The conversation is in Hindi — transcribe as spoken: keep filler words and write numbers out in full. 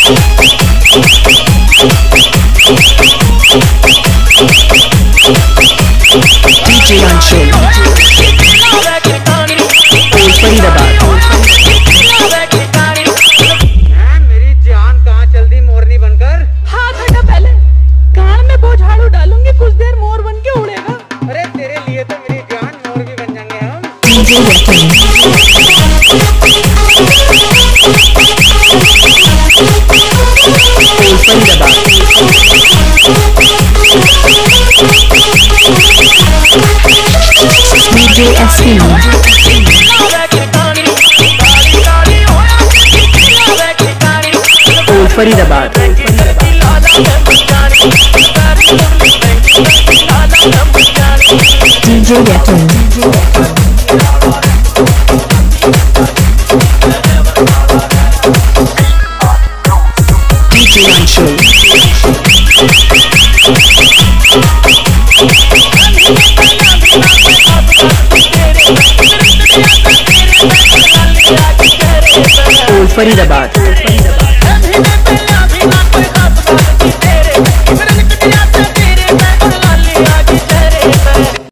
डीजे अंशुल फरीदाबाद। मेरी जान कहाँ चल दी मोरनी बनकर? हाथ हटा पहले, कान में वो झाड़ू डालूंगी, कुछ देर मोर बन के उड़ेगा। अरे तेरे लिए तो मेरी जान मोर भी बन जाएंगे हम। DJ Yakeen Faridabad. DJ SP Faridabad. DJ Yakeen DJ Anshul Faridabad.